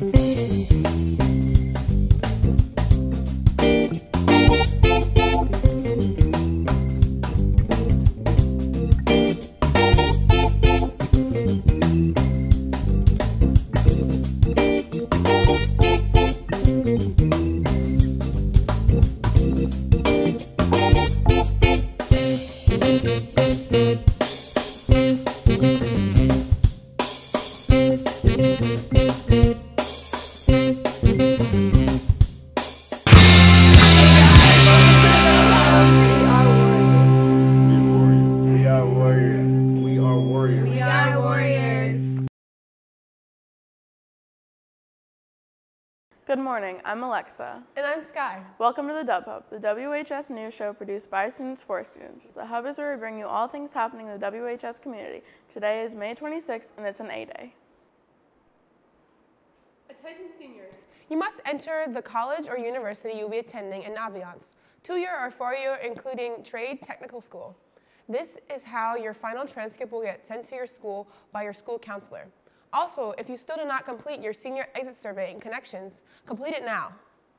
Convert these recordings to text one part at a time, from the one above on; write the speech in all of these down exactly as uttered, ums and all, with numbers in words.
Good morning, I'm Alexa. And I'm Sky. Welcome to the Dub Hub, the W H S news show produced by students for students. The Hub is where we bring you all things happening in the W H S community. Today is May twenty-sixth and it's an A-Day. Attention seniors. You must enter the college or university you'll be attending in Naviance, two-year or four-year including trade technical school. This is how your final transcript will get sent to your school by your school counselor. Also, if you still do not complete your senior exit survey in Connections, complete it now.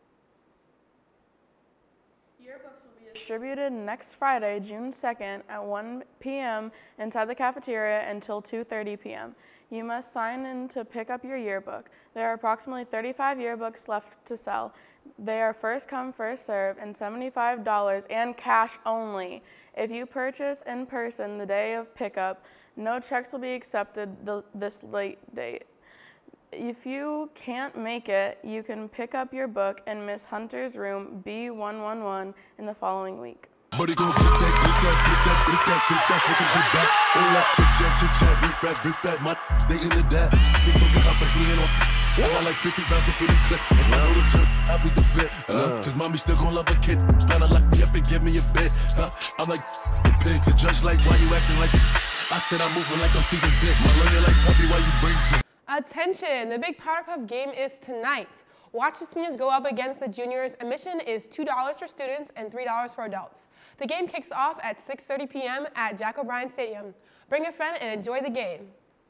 Yearbooks will be distributed next Friday, June second at one p m inside the cafeteria until two thirty p m You must sign in to pick up your yearbook. There are approximately thirty-five yearbooks left to sell. They are first come, first serve, and seventy-five dollars and cash only. If you purchase in person the day of pickup, no checks will be accepted th this late date. If you can't make it, you can pick up your book in Miss Hunter's room B one one one in the following week. Buddy gon' get that, get that, get that, get that, shit shots, make 'em get back. All that chit chat, chit chat, rip that, rip that, my they into that. They talking up a hand on. I got like fifty rounds up in this clip. If I know the trip, I'll be the fit. Uh, Cause mommy still gon' love a kid. Tryna lock me up and give me a bed. Huh? I'm like the pig. The judge like, why you acting like I said I'm moving like I'm Stephen Vick. My lawyer like, puppy, why you bring some? Attention, the big Powder Puff game is tonight. Watch the seniors go up against the juniors. Admission is two dollars for students and three dollars for adults. The game kicks off at six thirty p m at Jack O'Brien Stadium. Bring a friend and enjoy the game.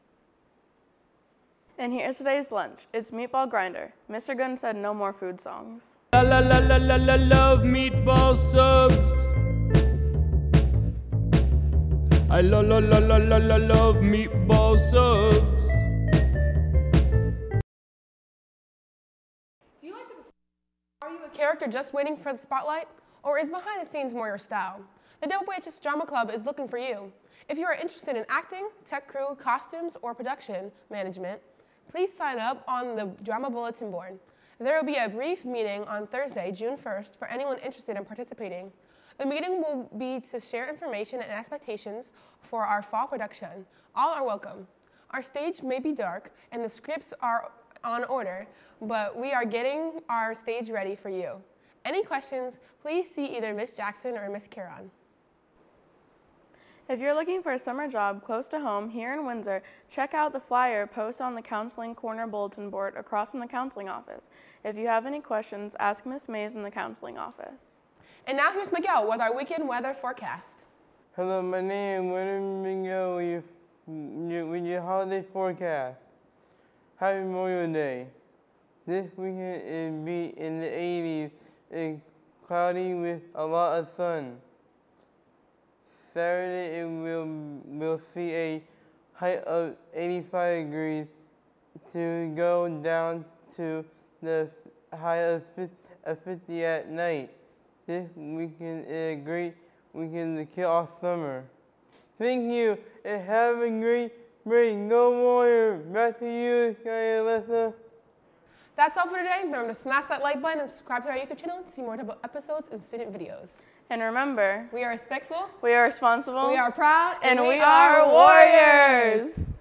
And here's today's lunch. It's meatball grinder. Mister Gunn said no more food songs. La la la la la la love meatball subs. I lo lo lo lo lo lo love meatball subs. Do you like to perform? Are you a character just waiting for the spotlight? Or is behind the scenes more your style? The W H S Drama Club is looking for you. If you are interested in acting, tech crew, costumes, or production management, please sign up on the Drama Bulletin Board. There will be a brief meeting on Thursday, June first, for anyone interested in participating. The meeting will be to share information and expectations for our fall production. All are welcome. Our stage may be dark and the scripts are on order, but we are getting our stage ready for you. Any questions, please see either Miss Jackson or Miss Caron. If you're looking for a summer job close to home here in Windsor, check out the flyer posted on the Counseling Corner bulletin board across from the counseling office. If you have any questions, ask Miss Mays in the counseling office. And now here's Miguel with our weekend weather forecast. Hello, my name is William Miguel with your, with your holiday forecast. Happy Memorial Day. This weekend it will be in the eighties and cloudy with a lot of sun. Saturday it will will see a height of eighty-five degrees to go down to the high of fifty at night. This weekend is a great weekend to kick off summer. Thank you and have a great break. Go Warrior. Back to you, Alyssa. That's all for today. Remember to smash that like button and subscribe to our YouTube channel to see more episodes and student videos. And remember, we are respectful, we are responsible, we are proud, and, and we, we are warriors.